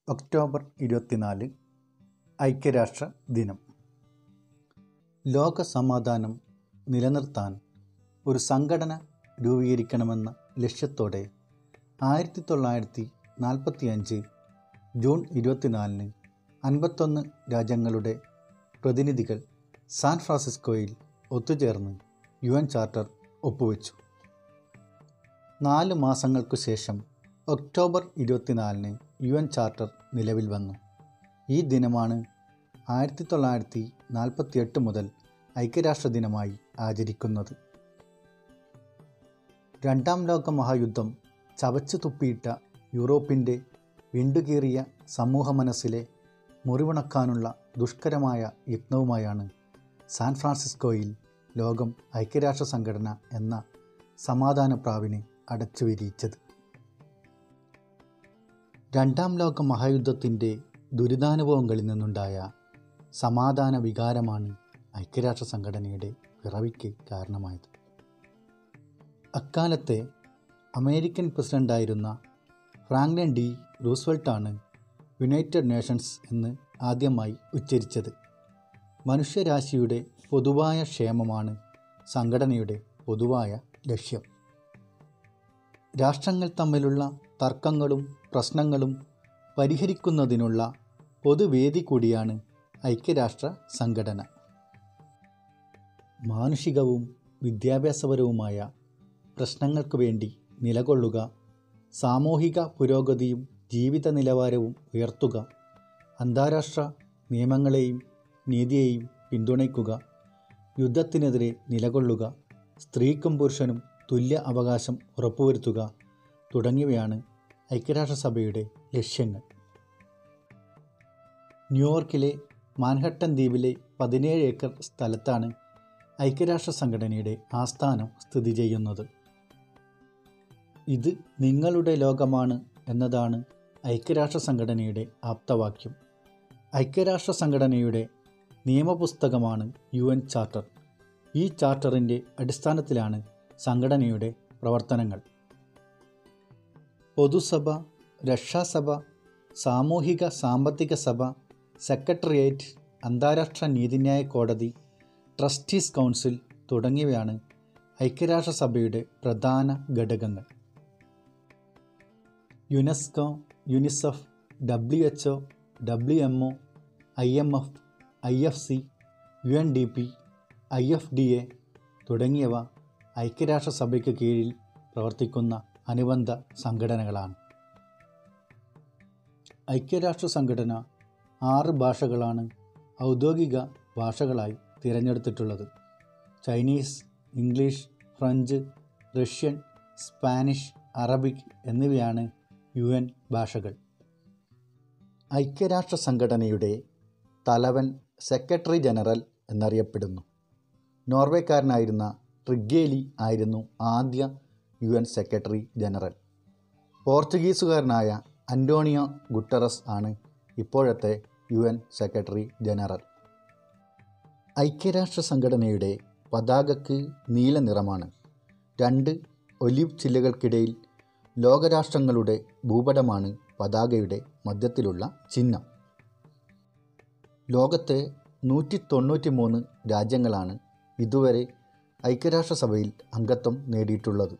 October 24 ഐക്യരാഷ്ട്ര ദിനം. ലോക സമാധാനം നിലനിർത്താൻ ഒരു സംഘടന രൂപീകരിക്കണമെന്ന ലക്ഷ്യത്തോടെ 1945 ജൂൺ 24 51 രാജ്യങ്ങളുടെ പ്രതിനിധികൾ സാൻ ഫ്രാൻസിസ്കോയിൽ ഒത്തുചേർന്ന് UN ചാർട്ടർ ഒപ്പുവെച്ചു. 4 മാസങ്ങൾക്കു ശേഷം ഒക്ടോബർ 24 UN ചാർട്ടർ നിലവിൽ വന്നു. ഈ ദിനമാണ് 1948 മുതൽ ഐക്യരാഷ്ട്ര ദിനമായി ആചരിക്കുന്നത്. രണ്ടാം ലോക മഹായുദ്ധം ചവച്ചു തുപ്പിയിട്ട യൂറോപ്പിൻ്റെ വിണ്ടുകീറിയ സമൂഹ മനസ്സിലെ മുറിവുണക്കാനുള്ള ദുഷ്കരമായ യത്നവുമായാണ് സാൻ ഫ്രാൻസിസ്കോയിൽ ലോകം ഐക്യരാഷ്ട്ര സംഘടന എന്ന സമാധാന പ്രാവിനെ അടച്ചു വിരിയിച്ചത്. രണ്ടാം ലോക മഹായുദ്ധത്തിൻ്റെ ദുരിതാനുഭവങ്ങളിൽ നിന്നുണ്ടായ സമാധാന വികാരമാണ് ഐക്യരാഷ്ട്ര സംഘടനയുടെ പിറവിക്ക് കാരണമായത്. അക്കാലത്തെ അമേരിക്കൻ പ്രസിഡൻ്റായിരുന്ന ഫ്രാങ്ക്ലിൻ ഡി റൂസ്വെൽട്ടാണ് യുണൈറ്റഡ് നേഷൻസ് എന്ന് ആദ്യമായി ഉച്ചരിച്ചത്. മനുഷ്യരാശിയുടെ പൊതുവായ ക്ഷേമമാണ് സംഘടനയുടെ പൊതുവായ ലക്ഷ്യം. രാഷ്ട്രങ്ങൾ തമ്മിലുള്ള തർക്കങ്ങളും പ്രശ്നങ്ങളും പരിഹരിക്കുന്നതിനുള്ള പൊതുവേദി കൂടിയാണ് ഐക്യരാഷ്ട്ര സംഘടന. മാനുഷികവും വിദ്യാഭ്യാസപരവുമായ പ്രശ്നങ്ങൾക്ക് വേണ്ടി നിലകൊള്ളുക, സാമൂഹിക പുരോഗതിയും ജീവിത നിലവാരവും ഉയർത്തുക, അന്താരാഷ്ട്ര നിയമങ്ങളെയും നീതിയെയും പിന്തുണയ്ക്കുക, യുദ്ധത്തിനെതിരെ നിലകൊള്ളുക, സ്ത്രീക്കും പുരുഷനും തുല്യ അവകാശം ഉറപ്പുവരുത്തുക തുടങ്ങിയവയാണ് ഐക്യരാഷ്ട്രസഭയുടെ ലക്ഷ്യങ്ങൾ. ന്യൂയോർക്കിലെ മാൻഹട്ടൻ ദ്വീപിലെ 17 ഏക്കർ സ്ഥലത്താണ് ഐക്യരാഷ്ട്ര സംഘടനയുടെ ആസ്ഥാനം സ്ഥിതി ചെയ്യുന്നത്. ഇത് നിങ്ങളുടെ ലോകമാണ് എന്നതാണ് ഐക്യരാഷ്ട്ര സംഘടനയുടെ ആപ്തവാക്യം. ഐക്യരാഷ്ട്ര സംഘടനയുടെ നിയമപുസ്തകമാണ് UN ചാർട്ടർ. ഈ ചാർട്ടറിൻ്റെ അടിസ്ഥാനത്തിലാണ് സംഘടനയുടെ പ്രവർത്തനങ്ങൾ. പൊതുസഭ, രക്ഷാസഭ, സാമൂഹിക സാമ്പത്തിക സഭ, സെക്രട്ടേറിയറ്റ്, അന്താരാഷ്ട്ര നീതിന്യായ കോടതി, ട്രസ്റ്റീസ് കൗൺസിൽ തുടങ്ങിയവയാണ് ഐക്യരാഷ്ട്രസഭയുടെ പ്രധാന ഘടകങ്ങൾ. UNESCO, UNICEF, WHO, WMO, IMF, IFC, UNDP, IFDA തുടങ്ങിയവ ഐക്യരാഷ്ട്രസഭയ്ക്ക് കീഴിൽ പ്രവർത്തിക്കുന്ന അനുബന്ധ സംഘടനകളാണ്. ഐക്യരാഷ്ട്ര സംഘടന 6 ഭാഷകളാണ് ഔദ്യോഗിക ഭാഷകളായി തിരഞ്ഞെടുത്തിട്ടുള്ളത്. Chinese, English, French, Russian, Spanish, Arabic എന്നിവയാണ് UN ഭാഷകൾ. ഐക്യരാഷ്ട്ര സംഘടനയുടെ തലവൻ സെക്രട്ടറി ജനറൽ എന്നറിയപ്പെടുന്നു. നോർവേക്കാരനായിരുന്ന ട്രിഗ്ഗേലി ആയിരുന്നു ആദ്യ UN സെക്രട്ടറി ജനറൽ. പോർച്ചുഗീസുകാരനായ അന്റോണിയോ ഗുട്ടറസ് ആണ് ഇപ്പോഴത്തെ UN സെക്രട്ടറി ജനറൽ. ഐക്യരാഷ്ട്ര സംഘടനയുടെ പതാകയ്ക്ക് നീല നിറമാണ്. 2 ഒലിവ് ചില്ലകൾക്കിടയിൽ ലോകരാഷ്ട്രങ്ങളുടെ ഭൂപടമാണ് പതാകയുടെ മധ്യത്തിലുള്ള ചിഹ്നം. ലോകത്തെ 193 രാജ്യങ്ങളാണ് ഇതുവരെ ഐക്യരാഷ്ട്രസഭയിൽ അംഗത്വം നേടിയിട്ടുള്ളത്.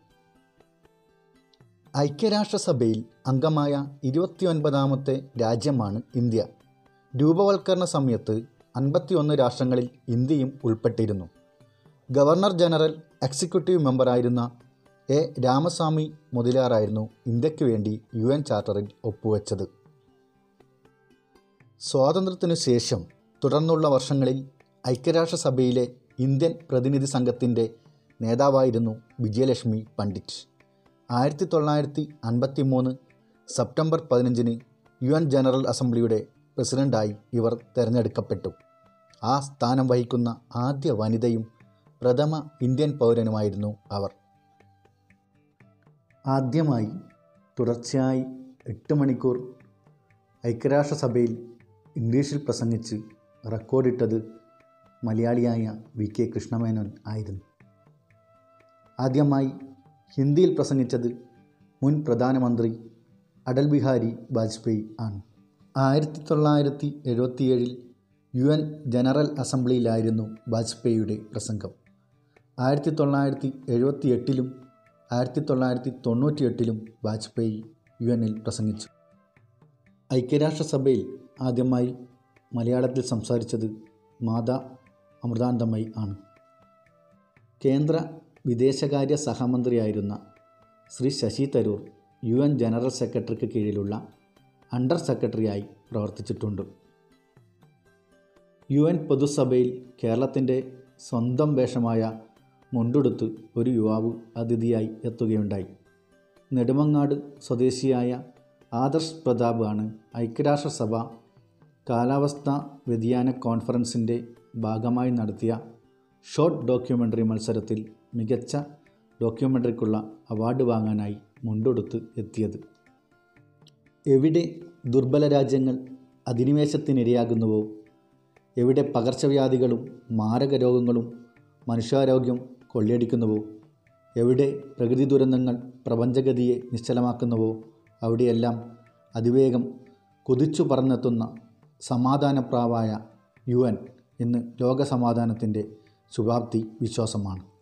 ഐക്യരാഷ്ട്രസഭയിൽ അംഗമായ 29ാമത്തെ രാജ്യമാണ് ഇന്ത്യ. രൂപവൽക്കരണ സമയത്ത് 51 രാഷ്ട്രങ്ങളിൽ ഇന്ത്യയും ഉൾപ്പെട്ടിരുന്നു. ഗവർണർ ജനറൽ എക്സിക്യൂട്ടീവ് മെമ്പറായിരുന്ന A. രാമസ്വാമി മുതലിയാറായിരുന്നു ഇന്ത്യക്ക് വേണ്ടി UN ചാർട്ടറിൽ ഒപ്പുവെച്ചത്. സ്വാതന്ത്ര്യത്തിനു ശേഷം തുടർന്നുള്ള വർഷങ്ങളിൽ ഐക്യരാഷ്ട്രസഭയിലെ ഇന്ത്യൻ പ്രതിനിധി സംഘത്തിൻ്റെ നേതാവായിരുന്നു Vijayalakshmi Pandit. 1953 September 15 UN general അസംബ്ലിയുടെ പ്രസിഡൻ്റായി ഇവർ തിരഞ്ഞെടുക്കപ്പെട്ടു. ആ സ്ഥാനം വഹിക്കുന്ന ആദ്യ വനിതയും പ്രഥമ ഇന്ത്യൻ പൗരനുമായിരുന്നു അവർ. ആദ്യമായി തുടർച്ചയായി 8 മണിക്കൂർ ഐക്യരാഷ്ട്രസഭയിൽ ഇംഗ്ലീഷിൽ പ്രസംഗിച്ച് റെക്കോർഡിട്ടത് മലയാളിയായ VK കൃഷ്ണമേനോൻ ആയിരുന്നു. ആദ്യമായി ഹിന്ദിയിൽ പ്രസംഗിച്ചത് മുൻ പ്രധാനമന്ത്രി അടൽ ബിഹാരി വാജ്പേയി ആണ്. 1977 UN ജനറൽ അസംബ്ലിയിലായിരുന്നു വാജ്പേയിയുടെ പ്രസംഗം. 1978 1998 വാജ്പേയി UN-ൽ പ്രസംഗിച്ചു. ഐക്യരാഷ്ട്രസഭയിൽ ആദ്യമായി മലയാളത്തിൽ സംസാരിച്ചത് മാതാ അമൃതാനന്ദമയി ആണ്. കേന്ദ്ര വിദേശകാര്യ സഹമന്ത്രിയായിരുന്ന ശ്രീ ശശി തരൂർ UN ജനറൽ സെക്രട്ടറിക്ക് കീഴിലുള്ള അണ്ടർ സെക്രട്ടറിയായി പ്രവർത്തിച്ചിട്ടുണ്ട്. UN പൊതുസഭയിൽ കേരളത്തിൻ്റെ സ്വന്തം വേഷമായ മുണ്ടുടുത്ത് ഒരു യുവാവ് അതിഥിയായി എത്തുകയുണ്ടായി. നെടുമങ്ങാട് സ്വദേശിയായ ആദർശ് പ്രതാപ് ആണ് ഐക്യരാഷ്ട്രസഭ കാലാവസ്ഥാ വ്യതിയാന കോൺഫറൻസിൻ്റെ ഭാഗമായി നടത്തിയ ഷോർട്ട് ഡോക്യുമെൻ്ററി മത്സരത്തിൽ മികച്ച ഡോക്യുമെൻ്ററിക്കുള്ള അവാർഡ് വാങ്ങാനായി മുണ്ടുടുത്ത് എത്തിയത്. എവിടെ ദുർബല രാജ്യങ്ങൾ അധിനിവേശത്തിനിരയാകുന്നുവോ, എവിടെ പകർച്ചവ്യാധികളും മാരക രോഗങ്ങളും മനുഷ്യാരോഗ്യം കൊള്ളയടിക്കുന്നുവോ, എവിടെ പ്രകൃതി ദുരന്തങ്ങൾ പ്രപഞ്ചഗതിയെ നിശ്ചലമാക്കുന്നുവോ, അവിടെയെല്ലാം അതിവേഗം കുതിച്ചു പറന്നെത്തുന്ന സമാധാനപ്രാവായ UN ഇന്ന് ലോകസമാധാനത്തിൻ്റെ ശുഭാപ്തി വിശ്വാസമാണ്.